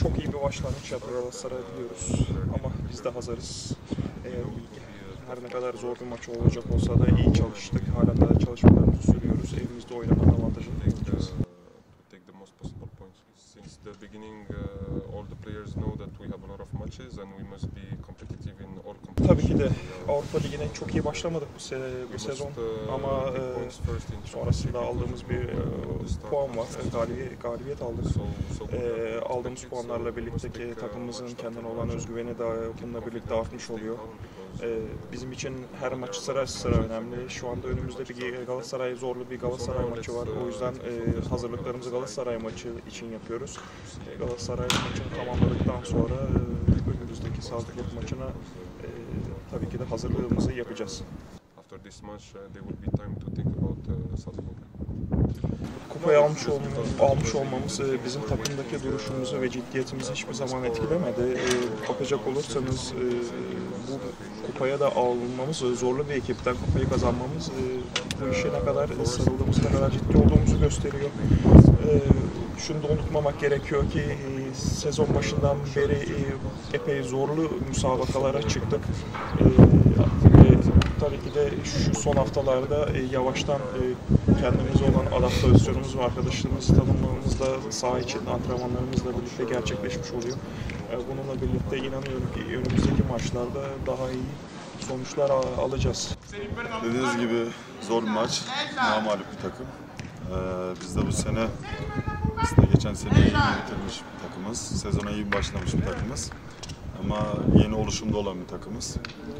çok iyi bir başlangıç yaptı Galatasaray biliyoruz ama biz de hazırız. Her ne kadar zor bir maç olacak olsa da iyi çalıştık. Hala da çalışmalarımızı sürüyoruz. Evimizde oynamanın avantajını kullanacağız. Since the beginning, all the players know that we have a lot of matches and we must be competitive in all competitions. Tabii ki de Avrupa Ligi'ne çok iyi başlamadık bu sezon ama sonrasında aldığımız bir puan var. Galibiyet aldık. Aldığımız puanlarla birlikte takımımızın kendine olan özgüveni de bununla birlikte artmış oluyor. Bizim için her maç sıra önemli. Şu anda önümüzde zorlu bir Galatasaray maçı var. O yüzden hazırlıklarımızı Galatasaray maçı için yapıyoruz. Galatasaray maçını tamamladıktan sonra önümüzdeki Salzburg maçına tabii ki de hazırlığımızı yapacağız. After this match, there will be time to think about Salzburg. Kupayı almış olmamız bizim takımdaki duruşumuzu ve ciddiyetimizi hiçbir zaman etkilemedi. Bakacak olursanız bu kupaya da almamız, zorlu bir ekipten kupayı kazanmamız bu işe ne kadar sarıldığımız, ne kadar ciddi olduğumuzu gösteriyor. Şunu da unutmamak gerekiyor ki sezon başından beri epey zorlu müsabakalara çıktık. Tabii ki de şu son haftalarda yavaştan kendimize olan adaptasyonumuz ve arkadaşlarımız tanımlamamızla saha için antrenmanlarımızla birlikte gerçekleşmiş oluyor. Bununla birlikte inanıyorum ki önümüzdeki maçlarda daha iyi sonuçlar alacağız. Dediğiniz gibi zor bir maç, namağlup bir takım. Biz de bu sene aslında geçen sene iyi bitirmiş bir takımız. Sezona iyi başlamış bir takımız. Ama yeni oluşumda olan bir takımız.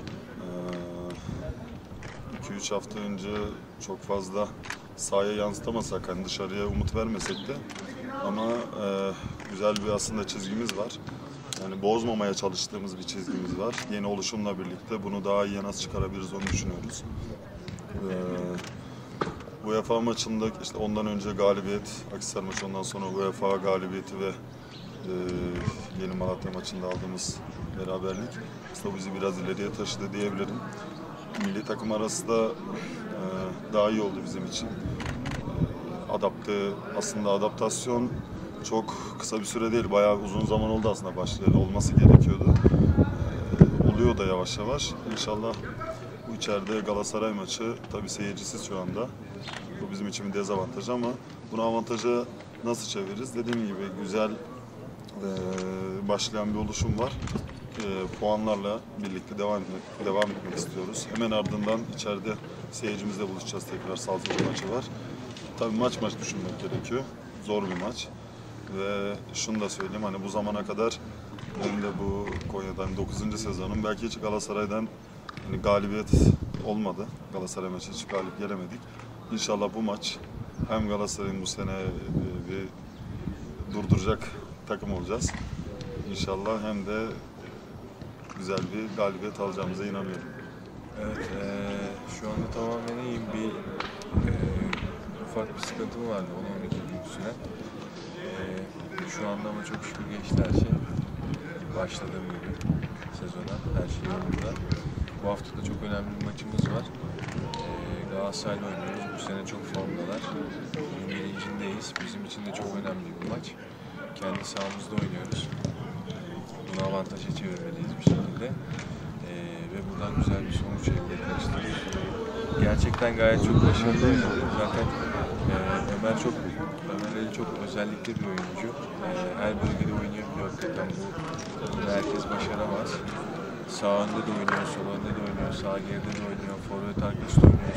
2-3 hafta önce çok fazla sahaya yansıtamasak, hani dışarıya umut vermesek de ama güzel bir aslında çizgimiz var. Yani bozmamaya çalıştığımız bir çizgimiz var. Yeni oluşumla birlikte bunu daha iyi nasıl çıkarabiliriz onu düşünüyoruz. UEFA maçında işte ondan önce galibiyet, Akhisar maçı, ondan sonra UEFA galibiyeti ve Yeni Malatya maçında aldığımız beraberlik aslında bizi biraz ileriye taşıdı diyebilirim. Milli takım arası da daha iyi oldu bizim için. Aslında adaptasyon çok kısa bir süre değil, bayağı uzun zaman oldu aslında başlayalı, olması gerekiyordu. Oluyor da yavaş yavaş. İnşallah bu içeride Galatasaray maçı, tabii seyircisiz şu anda. Bu bizim için bir dezavantaj ama bunu avantaja nasıl çeviririz? Dediğim gibi güzel başlayan bir oluşum var. Puanlarla birlikte devam etmek istiyoruz. Hemen ardından içeride seyircimizle buluşacağız tekrar. Salzburg maçı var. Tabii maç düşünmek gerekiyor. Zor bir maç. Ve şunu da söyleyeyim, hani bu zamana kadar benim de bu Konya'dan 9. sezonum, belki hiç Galatasaray'dan hani galibiyet olmadı. Galatasaray maçı hiç galip gelemedik. İnşallah bu maç hem Galatasaray'ın bu sene bir durduracak takım olacağız. İnşallah hem de güzel bir galibiyet alacağımıza inanıyorum. Evet, şu anda tamamen iyiyim. Ufak bir sıkıntım vardı 10-12 gün süren. Şu anda ama çok şükür geçti her şey. Başladığım gibi sezona her şey yolunda. Bu hafta da çok önemli bir maçımız var. Galatasaray'la oynuyoruz. Bu sene çok formdalar. Birincindeyiz. Bizim için de çok önemli bir maç. Kendi sahamızda oynuyoruz. Bunu avantaja çevirmeliyiz bir şekilde. Ve buradan güzel bir sonuç elde etmek istiyoruz. Gerçekten gayet çok başarılı oynadı. Zaten Ömer Ali çok özellikle bir oyuncu. Her bölgede oynayabiliyor. Hakikaten bunu herkes başaramaz. Sağ önde de oynuyor, sol önde de oynuyor, sağ geride de oynuyor, forvet arkasında oynuyor.